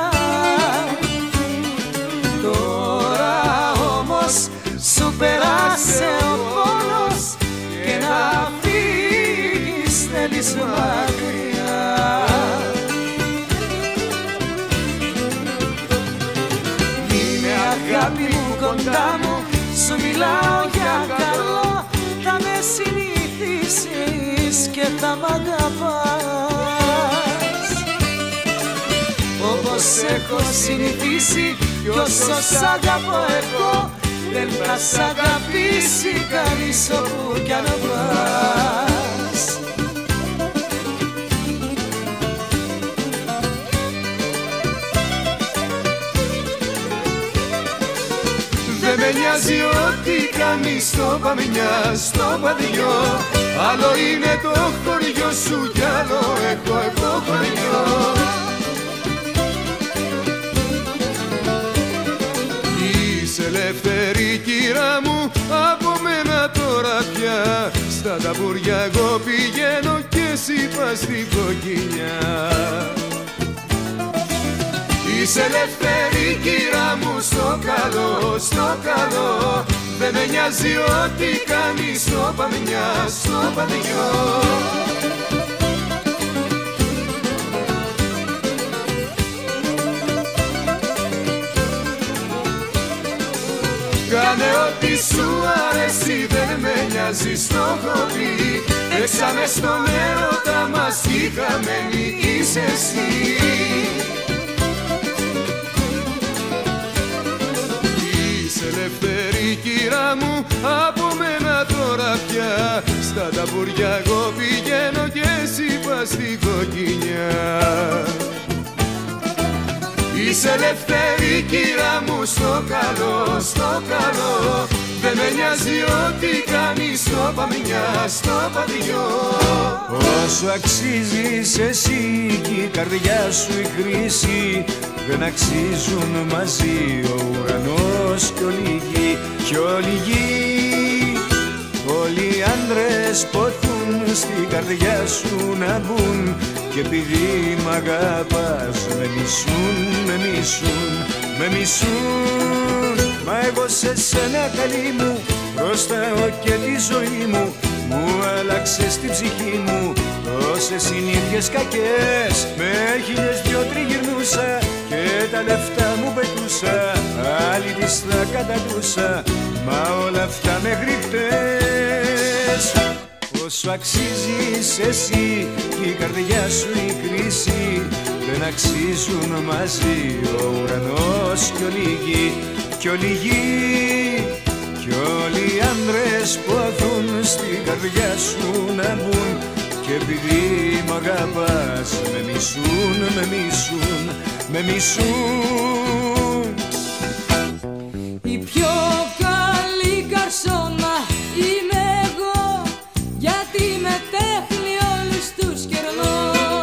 [SPEAKER 1] Τώρα όμως σου περάσε ο πόνος και να φύγεις θέλεις μακριά. Μείνε αγάπη μου κοντά μου, σου μιλάω για καλό, θα με συνηθίσεις και θα μ' αγαπάς όπως έχω συνηθίσει κι όσο σ' αγαπώ εγώ δεν θα σ' αγαπήσει κανείς όπου κι αν πας.
[SPEAKER 5] Δεν με νοιάζει ό,τι κάνεις στο παμιά, στο παδιό. Άλλο είναι το χωριό σου κι άλλο έχω εγώ χωριό. Είσαι ελεύθερη κύρα μου από μένα τώρα πια. Στα ταμπούρια εγώ πηγαίνω και εσύ πας στην κοκκινιά. Είσαι ελεύθερη κύρα μου στο καλό, στο καλό. Δεν με νοιάζει ό,τι κάνεις στο παμιά, στο παδιό. Κάνε ό,τι σου αρέσει, δεν με νοιάζει στο χωρί. Έξαμε στον έρωτα μας κι χαμένη είσαι εσύ. Είσαι ελεύθερη κύρα μου από μένα τώρα πια. Στα ταμπούρια εγώ πηγαίνω και εσύ πας στην κοκκινιά. Είσαι ελεύθερη κύρα μου στο καλό, στο καλό. Δεν με νοιάζει ό,τι κάνεις στο παμιά, στο παδιό.
[SPEAKER 2] Όσο αξίζεις εσύ κι η καρδιά σου η κρίση, δεν αξίζουν μαζί ο ουρανός κι όλοι οι γη, κι όλοι οι γη. Όλοι οι άντρες ποθούν στην καρδιά σου να μπουν κι επειδή μ' αγαπάς με μισούν, με μισούν, με μισούν. Μα εγώ σε σένα καλή μου προστάω και τη ζωή μου. Μου άλλαξες την ψυχή μου τόσες συνήθειες κακές. Με χίλιες δυο τριγυρνούσα και τα λεφτά μου πετούσα. Άλλη της θα καταντούσα, μα όλα αυτά μέχρι χτες. Όσο αξίζεις εσύ κι η καρδιά σου η κρίση, δεν αξίζουν μαζί ο ουρανός κι όλοι οι γη, κι όλοι οι γη. Κι όλοι οι άντρες ποθούν στην καρδιά σου να μπουν και επειδή μ' αγαπάς με μισούν, με μισούν, με μισούν.
[SPEAKER 4] Η πιο καλή καρσόνα είμαι εγώ, γιατί με τέχνη όλους τους κερνώ.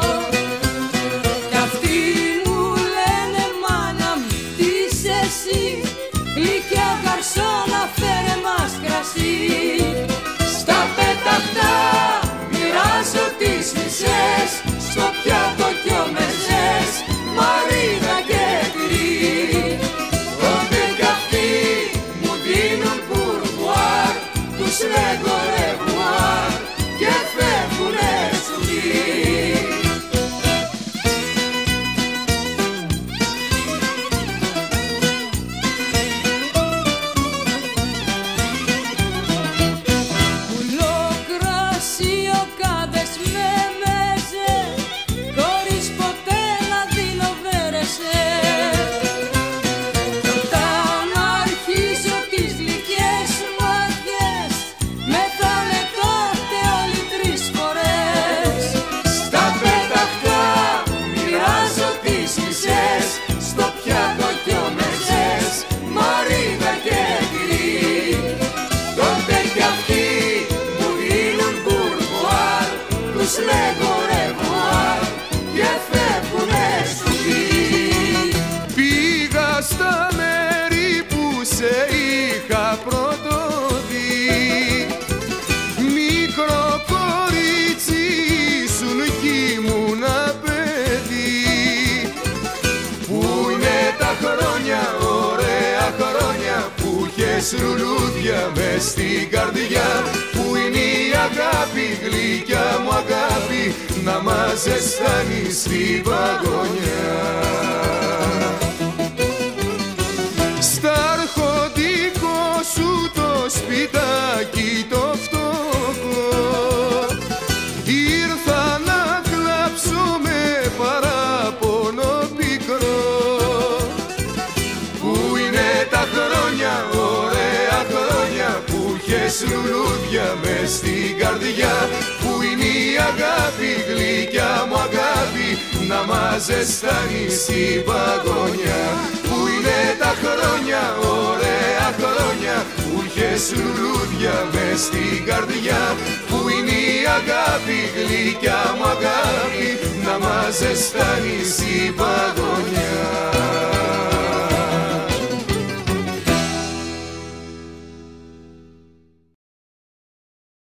[SPEAKER 4] Κι αυτοί μου λένε μάνα μου τι είσαι εσύ, γλυκιά καρσόνα φέρε μας κρασί. Στα πέταχτα μοιράζω τις μισές, στο πιάτο κι ο μεζές, μαρίδα και τυρί. Τότε κι αυτοί μου δίνουν πουρβουάρ, τους λέγω ρεβουάρ και φεύγουνε σουγί. Πουλό κρασί ο κάδες με μέζε, το
[SPEAKER 3] τους λέγω ρεβουάρ και φεύγουνε σουπί.
[SPEAKER 5] Πήγα στα μέρη που σε είχα πρωτοδεί, μικρό κορίτσι ήσουν κι ήμουνα παιδί. Πού είναι τα χρόνια, ωραία χρόνια, που είχες λουλούδια μες στην καρδιά. Πού είναι η αγάπη, γλυκιά μου αγάπη, να μας ζεστάνει στην παγωνιά. Στα αρχοντικό σου το σπιτάκι το φτωχό, ήρθα να κλάψω με παράπονο πικρό. Πού είναι τα χρόνια, ωραία χρόνια, που είχες λουλούδια μες στην καρδιά. Πού είναι η αγάπη, γλυκιά μου αγάπη, να μας ζεστάνει στην παγωνιά. Πού είναι τα χρόνια, ωραία χρόνια, που είχες λουλούδια μες στην καρδιά. Πού είναι η αγάπη, γλυκιά μου αγάπη, να μας ζεστάνει στην παγωνιά.